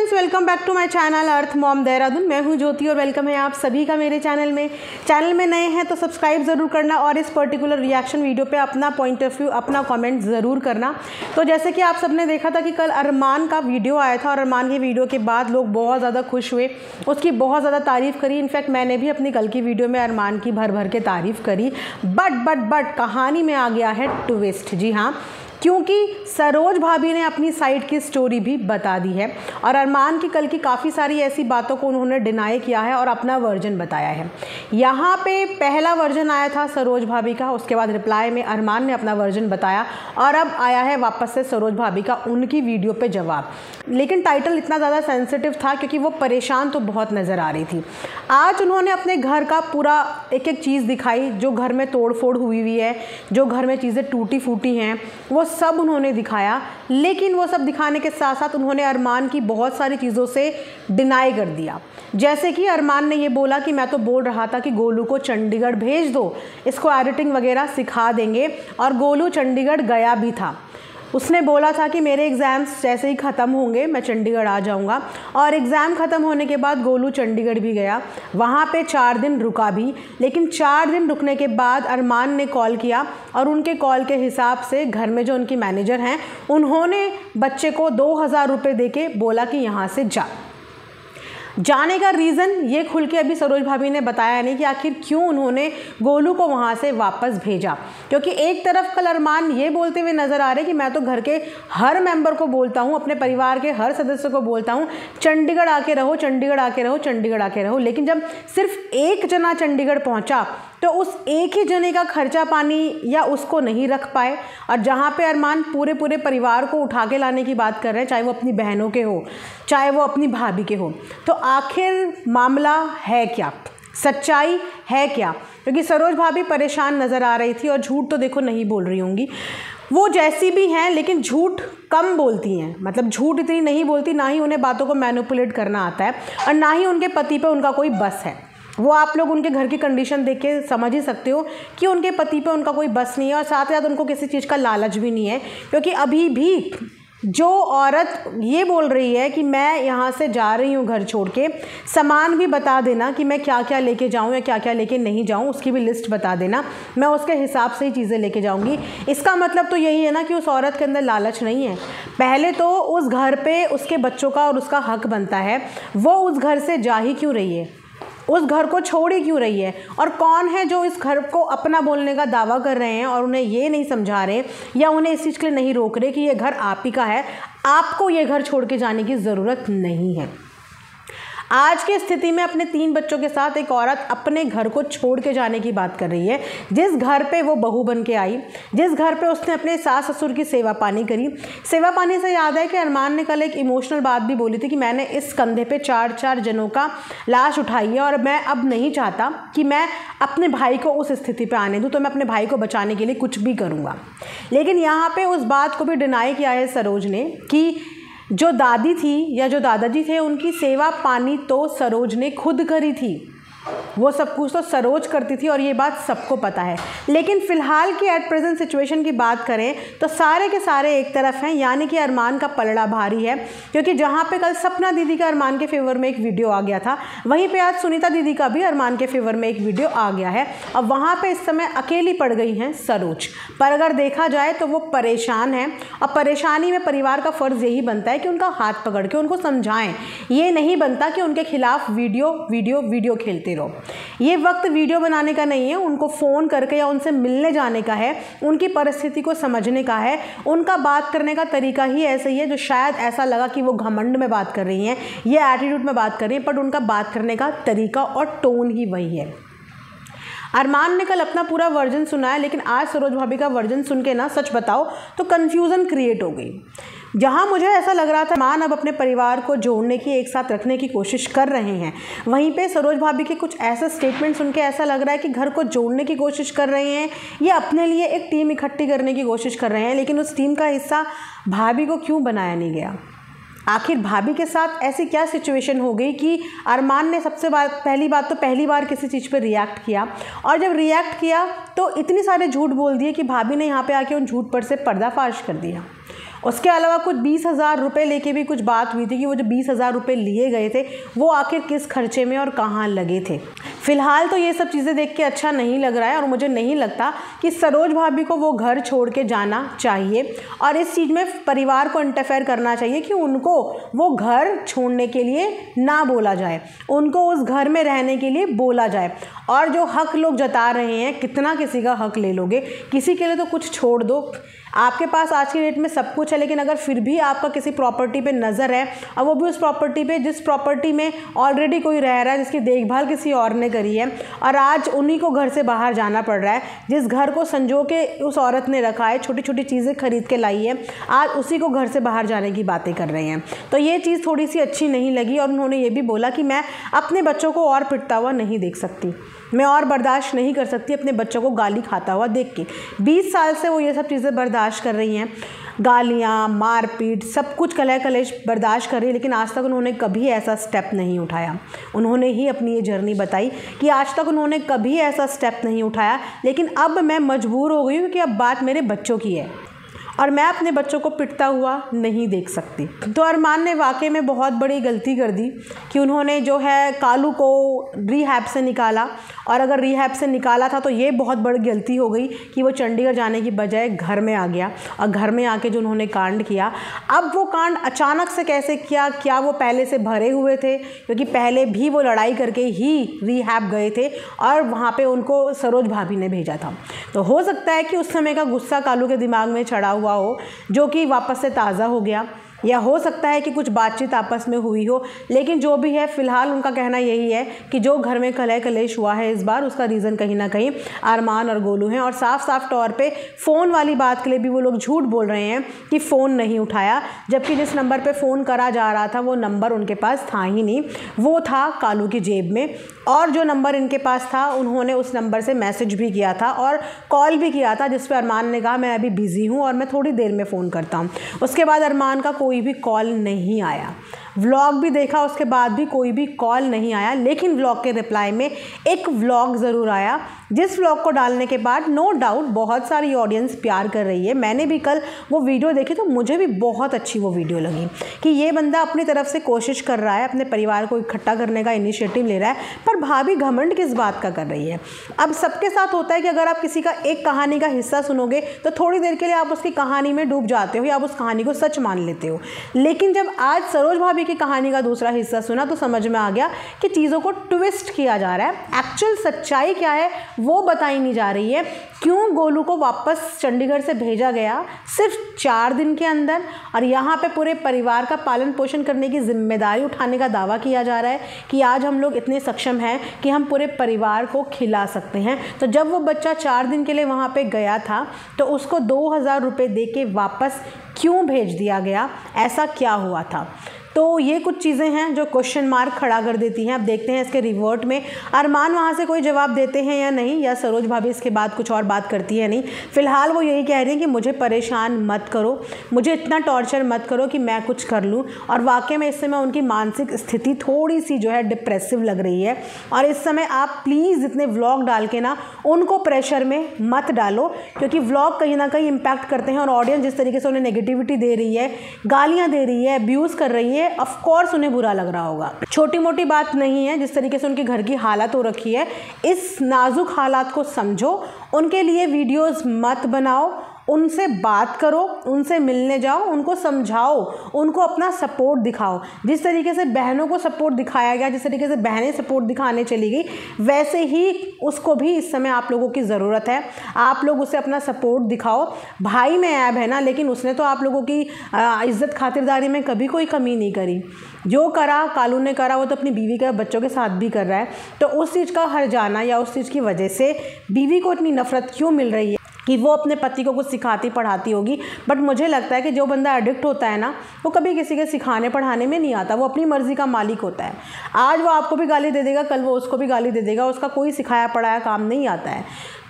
Friends, welcome back to my channel Earth Mom Dehradun. मैं हूं ज्योति और वेलकम है आप सभी का मेरे चैनल में। चैनल में नए हैं तो सब्सक्राइब ज़रूर करना और इस पर्टिकुलर रिएक्शन वीडियो पे अपना पॉइंट ऑफ व्यू, अपना कमेंट ज़रूर करना। तो जैसे कि आप सबने देखा था कि कल अरमान का वीडियो आया था और अरमान के वीडियो के बाद लोग बहुत ज़्यादा खुश हुए, उसकी बहुत ज़्यादा तारीफ़ करी। इनफैक्ट मैंने भी अपनी कल की वीडियो में अरमान की भर भर के तारीफ़ करी। बट कहानी में आ गया है ट्विस्ट। जी हाँ, क्योंकि सरोज भाभी ने अपनी साइड की स्टोरी भी बता दी है और अरमान की कल की काफ़ी सारी ऐसी बातों को उन्होंने डिनाई किया है और अपना वर्जन बताया है। यहाँ पे पहला वर्जन आया था सरोज भाभी का, उसके बाद रिप्लाई में अरमान ने अपना वर्जन बताया और अब आया है वापस से सरोज भाभी का उनकी वीडियो पे जवाब। लेकिन टाइटल इतना ज़्यादा सेंसिटिव था क्योंकि वो परेशान तो बहुत नज़र आ रही थी। आज उन्होंने अपने घर का पूरा एक एक चीज़ दिखाई, जो घर में तोड़ फोड़ हुई है, जो घर में चीज़ें टूटी फूटी हैं, वो सब उन्होंने दिखाया। लेकिन वो सब दिखाने के साथ साथ उन्होंने अरमान की बहुत सारी चीज़ों से डिनाई कर दिया। जैसे कि अरमान ने ये बोला कि मैं तो बोल रहा था कि गोलू को चंडीगढ़ भेज दो, इसको एडिटिंग वगैरह सिखा देंगे, और गोलू चंडीगढ़ गया भी था। उसने बोला था कि मेरे एग्ज़ाम्स जैसे ही ख़त्म होंगे मैं चंडीगढ़ आ जाऊंगा, और एग्ज़ाम ख़त्म होने के बाद गोलू चंडीगढ़ भी गया, वहाँ पे 4 दिन रुका भी। लेकिन 4 दिन रुकने के बाद अरमान ने कॉल किया और उनके कॉल के हिसाब से घर में जो उनकी मैनेजर हैं उन्होंने बच्चे को 2000 रुपये दे के बोला कि यहाँ से जाने का रीज़न ये खुल के अभी सरोज भाभी ने बताया नहीं कि आखिर क्यों उन्होंने गोलू को वहाँ से वापस भेजा। क्योंकि एक तरफ कल अरमान ये बोलते हुए नज़र आ रहे कि मैं तो घर के हर मेंबर को बोलता हूँ, अपने परिवार के हर सदस्य को बोलता हूँ, चंडीगढ़ आके रहो, चंडीगढ़ आके रहो, चंडीगढ़ आके रहो। लेकिन जब सिर्फ एक जना चंडीगढ़ पहुँचा तो उस एक ही जने का खर्चा पानी या उसको नहीं रख पाए। और जहाँ पे अरमान पूरे परिवार को उठा के लाने की बात कर रहे हैं, चाहे वो अपनी बहनों के हो, चाहे वो अपनी भाभी के हो, तो आखिर मामला है क्या, सच्चाई है क्या? क्योंकि सरोज भाभी परेशान नज़र आ रही थी और झूठ तो देखो नहीं बोल रही होंगी, वो जैसी भी हैं लेकिन झूठ कम बोलती हैं। मतलब झूठ इतनी नहीं बोलती, ना ही उन्हें बातों को मैनिपुलेट करना आता है और ना ही उनके पति पे उनका कोई बस है। वो आप लोग उनके घर की कंडीशन देख के समझ ही सकते हो कि उनके पति पे उनका कोई बस नहीं है और साथ ही साथ उनको किसी चीज़ का लालच भी नहीं है। क्योंकि अभी भी जो औरत ये बोल रही है कि मैं यहाँ से जा रही हूँ घर छोड़ के, सामान भी बता देना कि मैं क्या क्या लेके जाऊँ या क्या क्या लेके नहीं जाऊँ, उसकी भी लिस्ट बता देना, मैं उसके हिसाब से ही चीज़ें लेके जाऊँगी। इसका मतलब तो यही है ना कि उस औरत के अंदर लालच नहीं है। पहले तो उस घर पे उसके बच्चों का और उसका हक बनता है, वो उस घर से जा ही क्यों रही है, उस घर को छोड़ ही क्यों रही है? और कौन है जो इस घर को अपना बोलने का दावा कर रहे हैं और उन्हें ये नहीं समझा रहे या उन्हें इस चीज़ के लिए नहीं रोक रहे कि ये घर आप ही का है, आपको ये घर छोड़ के जाने की ज़रूरत नहीं है। आज की स्थिति में अपने 3 बच्चों के साथ एक औरत अपने घर को छोड़ के जाने की बात कर रही है। जिस घर पे वो बहू बन के आई, जिस घर पे उसने अपने सास ससुर की सेवा पानी करी। सेवा पानी से याद है कि अरमान ने कल एक इमोशनल बात भी बोली थी कि मैंने इस कंधे पे 4 जनों का लाश उठाई है और मैं अब नहीं चाहता कि मैं अपने भाई को उस स्थिति पर आने दूँ, तो मैं अपने भाई को बचाने के लिए कुछ भी करूँगा। लेकिन यहाँ पर उस बात को भी डिनाई किया है सरोज ने कि जो दादी थी या जो दादाजी थे उनकी सेवा पानी तो सरोज ने खुद करी थी, वो सब कुछ तो सरोज करती थी और ये बात सबको पता है। लेकिन फ़िलहाल की एट प्रेजेंट सिचुएशन की बात करें तो सारे के सारे एक तरफ हैं, यानी कि अरमान का पलड़ा भारी है। क्योंकि जहाँ पे कल सपना दीदी का अरमान के फेवर में एक वीडियो आ गया था, वहीं पे आज सुनीता दीदी का भी अरमान के फेवर में एक वीडियो आ गया है। और वहाँ पर इस समय अकेली पड़ गई हैं सरोज। पर अगर देखा जाए तो वो परेशान है और परेशानी में परिवार का फ़र्ज़ यही बनता है कि उनका हाथ पकड़ के उनको समझाएँ। ये नहीं बनता कि उनके खिलाफ वीडियो खेलते रहो। ये वक्त वीडियो बनाने का नहीं है, उनको फ़ोन करके या उनसे मिलने जाने का है, उनकी परिस्थिति को समझने का है। उनका बात करने का तरीका ही ऐसा ही है, जो शायद ऐसा लगा कि वो घमंड में बात कर रही हैं, ये एटीट्यूड में बात कर रही हैं, बट उनका बात करने का तरीका और टोन ही वही है। अरमान ने कल अपना पूरा वर्जन सुनाया, लेकिन आज सरोज भाभी का वर्जन सुन के ना सच बताओ तो कन्फ्यूज़न क्रिएट हो गई। जहाँ मुझे ऐसा लग रहा था अरमान अब अपने परिवार को जोड़ने की, एक साथ रखने की कोशिश कर रहे हैं, वहीं पे सरोज भाभी के कुछ ऐसे स्टेटमेंट सुन के ऐसा लग रहा है कि घर को जोड़ने की कोशिश कर रहे हैं या अपने लिए एक टीम इकट्ठी करने की कोशिश कर रहे हैं। लेकिन उस टीम का हिस्सा भाभी को क्यों बनाया नहीं गया? आखिर भाभी के साथ ऐसी क्या सिचुएशन हो गई कि अरमान ने पहली बार किसी चीज़ पर रिएक्ट किया, और जब रिएक्ट किया तो इतनी सारे झूठ बोल दिए कि भाभी ने यहाँ पे आके उन झूठ पर से पर्दाफाश कर दिया। उसके अलावा कुछ 20,000 रुपये लेके भी कुछ बात हुई थी कि वो जो 20,000 रुपये लिए गए थे वो आखिर किस खर्चे में और कहाँ लगे थे। फ़िलहाल तो ये सब चीज़ें देख के अच्छा नहीं लग रहा है और मुझे नहीं लगता कि सरोज भाभी को वो घर छोड़ के जाना चाहिए और इस चीज़ में परिवार को इंटरफेयर करना चाहिए कि उनको वो घर छोड़ने के लिए ना बोला जाए, उनको उस घर में रहने के लिए बोला जाए। और जो हक लोग जता रहे हैं, कितना किसी का हक ले लोगे, किसी के लिए तो कुछ छोड़ दो। आपके पास आज की डेट में सब कुछ है, लेकिन अगर फिर भी आपका किसी प्रॉपर्टी पे नज़र है और वो भी उस प्रॉपर्टी पे जिस प्रॉपर्टी में ऑलरेडी कोई रह रहा है, जिसकी देखभाल किसी और ने करी है, और आज उन्हीं को घर से बाहर जाना पड़ रहा है, जिस घर को संजो के उस औरत ने रखा है, छोटी छोटी चीज़ें खरीद के लाई है, आज उसी को घर से बाहर जाने की बातें कर रहे हैं। तो ये चीज़ थोड़ी सी अच्छी नहीं लगी। और उन्होंने ये भी बोला कि मैं अपने बच्चों को और पिटता हुआ नहीं देख सकती, मैं और बर्दाश्त नहीं कर सकती अपने बच्चों को गाली खाता हुआ देख के। 20 साल से वो ये सब चीज़ें बर्दाश्त कर रही हैं, गालियाँ, मारपीट, सब कुछ कलह कलेश बर्दाश्त कर रही है, लेकिन आज तक उन्होंने कभी ऐसा स्टेप नहीं उठाया। उन्होंने ही अपनी ये जर्नी बताई कि आज तक उन्होंने कभी ऐसा स्टेप नहीं उठाया, लेकिन अब मैं मजबूर हो गई हूँ कि अब बात मेरे बच्चों की है और मैं अपने बच्चों को पिटता हुआ नहीं देख सकती। तो अरमान ने वाकई में बहुत बड़ी गलती कर दी कि उन्होंने जो है कालू को रिहैब से निकाला, और अगर रिहैब से निकाला था तो ये बहुत बड़ी गलती हो गई कि वो चंडीगढ़ जाने की बजाय घर में आ गया, और घर में आके जो उन्होंने कांड किया, अब वो कांड अचानक से कैसे किया, क्या वो पहले से भरे हुए थे, क्योंकि पहले भी वो लड़ाई करके ही रिहैब गए थे और वहाँ पे उनको सरोज भाभी ने भेजा था। तो हो सकता है कि उस समय का गुस्सा कालू के दिमाग में चढ़ा हुआ हो, जो कि वापस से ताज़ा हो गया, या हो सकता है कि कुछ बातचीत आपस में हुई हो। लेकिन जो भी है, फ़िलहाल उनका कहना यही है कि जो घर में कलह कलेश हुआ है इस बार, उसका रीज़न कहीं ना कहीं अरमान और गोलू हैं। और साफ साफ तौर पे फ़ोन वाली बात के लिए भी वो लोग झूठ बोल रहे हैं कि फ़ोन नहीं उठाया, जबकि जिस नंबर पे फ़ोन करा जा रहा था वो नंबर उनके पास था ही नहीं, वो था कालू की जेब में। और जो नंबर इनके पास था, उन्होंने उस नंबर से मैसेज भी किया था और कॉल भी किया था, जिस पर अरमान ने कहा मैं अभी बिज़ी हूँ और मैं थोड़ी देर में फ़ोन करता हूँ। उसके बाद अरमान का कोई भी कॉल नहीं आया। व्लॉग भी देखा, उसके बाद भी कोई भी कॉल नहीं आया। लेकिन व्लॉग के रिप्लाई में एक व्लॉग ज़रूर आया, जिस व्लॉग को डालने के बाद नो डाउट बहुत सारी ऑडियंस प्यार कर रही है। मैंने भी कल वो वीडियो देखी तो मुझे भी बहुत अच्छी वो वीडियो लगी कि ये बंदा अपनी तरफ से कोशिश कर रहा है, अपने परिवार को इकट्ठा करने का इनिशिएटिव ले रहा है, पर भाभी घमंड किस बात का कर रही है। अब सबके साथ होता है कि अगर आप किसी का एक कहानी का हिस्सा सुनोगे तो थोड़ी देर के लिए आप उसकी कहानी में डूब जाते हो या आप उस कहानी को सच मान लेते हो। लेकिन जब आज सरोज भाभी की कहानी का दूसरा हिस्सा सुना तो समझ में आ गया कि चीज़ों को ट्विस्ट किया जा रहा है। एक्चुअल सच्चाई क्या है वो बताई नहीं जा रही है। क्यों गोलू को वापस चंडीगढ़ से भेजा गया सिर्फ 4 दिन के अंदर, और यहाँ पे पूरे परिवार का पालन पोषण करने की जिम्मेदारी उठाने का दावा किया जा रहा है कि आज हम लोग इतने सक्षम हैं कि हम पूरे परिवार को खिला सकते हैं। तो जब वो बच्चा 4 दिन के लिए वहाँ पे गया था तो उसको 2,000 रुपये दे के वापस क्यों भेज दिया गया, ऐसा क्या हुआ था? तो ये कुछ चीज़ें हैं जो क्वेश्चन मार्क खड़ा कर देती हैं। अब देखते हैं इसके रिवर्ट में अरमान वहाँ से कोई जवाब देते हैं या नहीं, या सरोज भाभी इसके बाद कुछ और बात करती है नहीं। फ़िलहाल वो यही कह रही हैं कि मुझे परेशान मत करो, मुझे इतना टॉर्चर मत करो कि मैं कुछ कर लूँ। और वाकई में इस समय उनकी मानसिक स्थिति थोड़ी सी जो है डिप्रेसिव लग रही है। और इस समय आप प्लीज़ इतने व्लॉग डाल के ना उनको प्रेशर में मत डालो, क्योंकि व्लॉग कहीं ना कहीं इम्पैक्ट करते हैं। और ऑडियंस जिस तरीके से उन्हें नेगेटिविटी दे रही है, गालियाँ दे रही है, अब्यूज़ कर रही है, ऑफ कोर्स उन्हें बुरा लग रहा होगा। छोटी मोटी बात नहीं है जिस तरीके से उनके घर की हालत हो रखी है। इस नाजुक हालात को समझो, उनके लिए वीडियोस मत बनाओ, उनसे बात करो, उनसे मिलने जाओ, उनको समझाओ, उनको अपना सपोर्ट दिखाओ। जिस तरीके से बहनों को सपोर्ट दिखाया गया, जिस तरीके से बहनें सपोर्ट दिखाने चली गई, वैसे ही उसको भी इस समय आप लोगों की ज़रूरत है। आप लोग उसे अपना सपोर्ट दिखाओ। भाई में ऐब है ना, लेकिन उसने तो आप लोगों की इज्जत खातिरदारी में कभी कोई कमी नहीं करी। जो करा कालू ने करा, वो तो अपनी बीवी के बच्चों के साथ भी कर रहा है। तो उस चीज़ का हर जाना या उस चीज़ की वजह से बीवी को इतनी नफरत क्यों मिल रही है कि वो अपने पति को कुछ सिखाती पढ़ाती होगी। बट मुझे लगता है कि जो बंदा एडिक्ट होता है ना, वो कभी किसी के सिखाने पढ़ाने में नहीं आता, वो अपनी मर्ज़ी का मालिक होता है। आज वो आपको भी गाली दे देगा, कल वो उसको भी गाली दे देगा, उसका कोई सिखाया पढ़ाया काम नहीं आता है।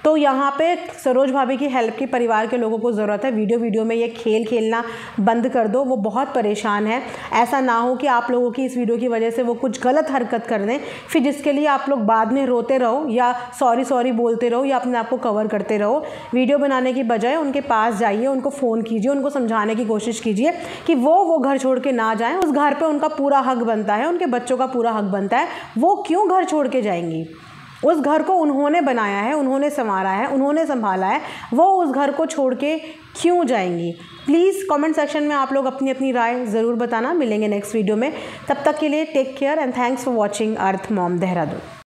तो यहाँ पे सरोज भाभी की हेल्प की परिवार के लोगों को ज़रूरत है। वीडियो में ये खेल खेलना बंद कर दो, वो बहुत परेशान है। ऐसा ना हो कि आप लोगों की इस वीडियो की वजह से वो कुछ गलत हरकत कर दें, फिर जिसके लिए आप लोग बाद में रोते रहो या सॉरी बोलते रहो या अपने आप को कवर करते रहो। वीडियो बनाने की बजाय उनके पास जाइए, उनको फ़ोन कीजिए, उनको समझाने की कोशिश कीजिए कि वो घर छोड़ के ना जाएं। उस घर पे उनका पूरा हक बनता है, उनके बच्चों का पूरा हक बनता है। वो क्यों घर छोड़ के जाएंगी? उस घर को उन्होंने बनाया है, उन्होंने संवारा है, उन्होंने संभाला है, वो उस घर को छोड़ के क्यों जाएंगी? प्लीज़ कमेंट सेक्शन में आप लोग अपनी अपनी राय ज़रूर बताना। मिलेंगे नेक्स्ट वीडियो में, तब तक के लिए take care and thanks for watching Earth Mom Dehradun.